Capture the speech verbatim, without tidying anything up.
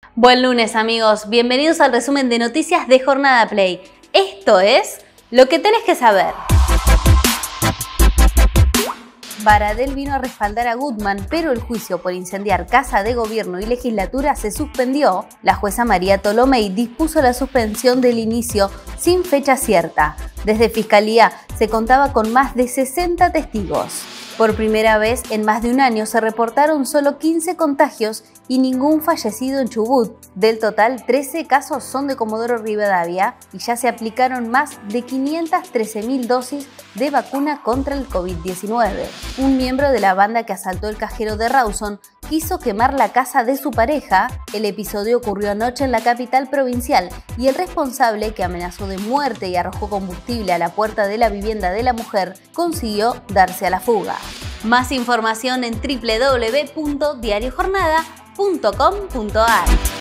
Buen lunes, amigos. Bienvenidos al resumen de noticias de Jornada Play. Esto es lo que tenés que saber. Baradel vino a respaldar a Gutmann, pero el juicio por incendiar Casa de Gobierno y Legislatura se suspendió. La jueza María Tolomei dispuso la suspensión del inicio sin fecha cierta. Desde Fiscalía se contaba con más de sesenta testigos. Por primera vez en más de un año se reportaron solo quince contagios y ningún fallecido en Chubut. Del total, trece casos son de Comodoro Rivadavia y ya se aplicaron más de quinientas trece mil dosis de vacuna contra el COVID diecinueve. Un miembro de la banda que asaltó el cajero de Rawson quiso quemar la casa de su pareja. El episodio ocurrió anoche en la capital provincial y el responsable, que amenazó de muerte y arrojó combustible a la puerta de la vivienda de la mujer, consiguió darse a la fuga. Más información en doble u doble u doble u punto diario jornada punto com punto a r.